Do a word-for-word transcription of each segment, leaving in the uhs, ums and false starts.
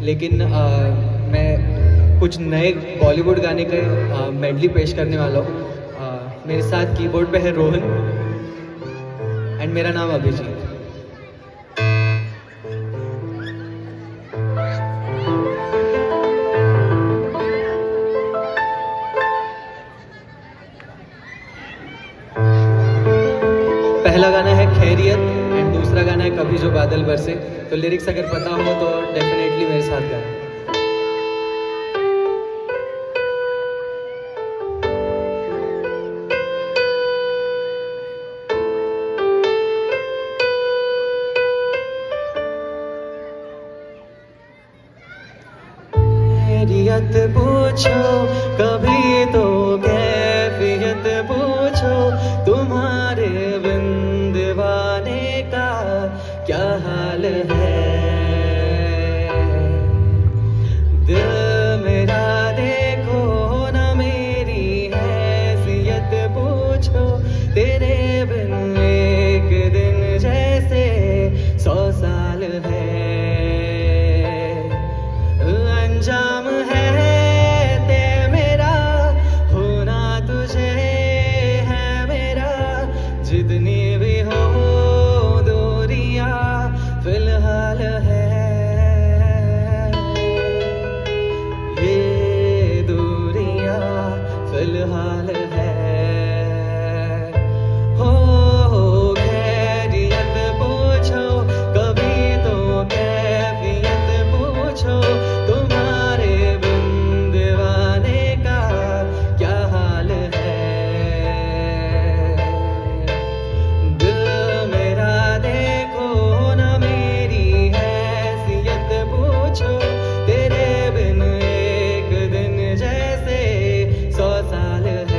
लेकिन आ, मैं कुछ नए बॉलीवुड गाने के मेडली पेश करने वाला हूँ। मेरे साथ कीबोर्ड पे है रोहन एंड मेरा नाम अभिजीत। पहला गाना है खैरियत एंड दूसरा गाना है कभी जो बादल बरसे। तो लिरिक्स अगर पता हो तो डेफिनेटली मेरे साथ गाना। खैरियत पूछो कभी तो कैफियत पूछो, तुम्हारे बिंदवाने का क्या हाल है। दिल मेरा देखो ना मेरी हैसियत पूछो, तेरे बिन एक दिन जैसे सौ साल है। अंजाम है ते मेरा होना तुझे है मेरा, जितनी भी हो दूरियां फिलहाल है। ये दूरियां फिलहाल है। हो खैरियत पूछो कभी तो कैफियत पूछो, तुम्हारे बिंदवाने का क्या हाल है। दिल मेरा देखो ना मेरी हैसियत पूछो, तेरे बिन एक दिन जैसे सौ साल है।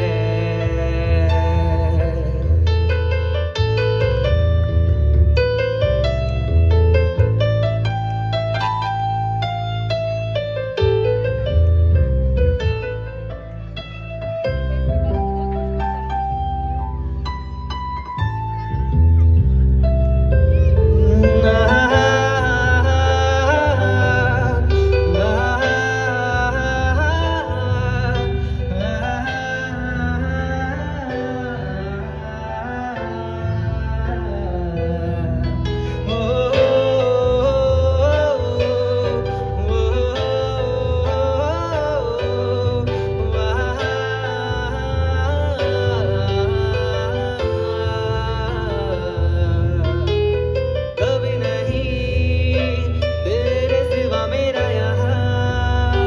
कभी नहीं तेरे सिवा मेरा यहाँ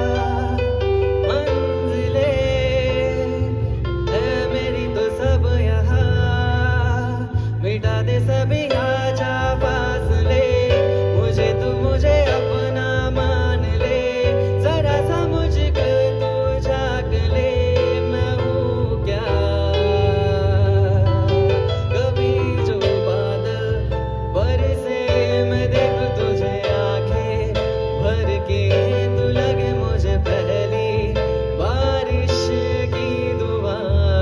मंजिले है मेरी तो सब यहाँ, मिटा दे सभी आजा फासले, मुझे तू मुझे अपना मान ले, जरा सा मुझको तू झांक ले, मैं हूँ क्या। कभी जो बादल बरसे मैं देखूं तुझे आंखें भर के, तू लगे मुझे पहली बारिश की दुआ,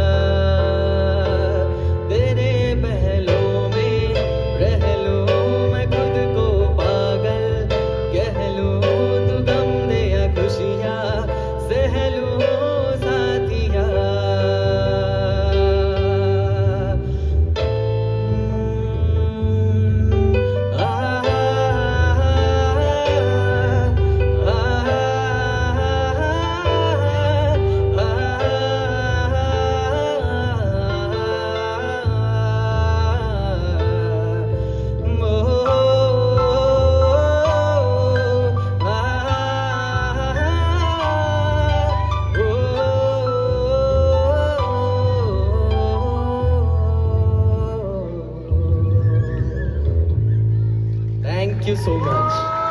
तेरे पहलों में रह लूं मैं खुद को पागल, कह लूं तू गम दे या खुशियाँ सह लूं साथिया। Thank you so much.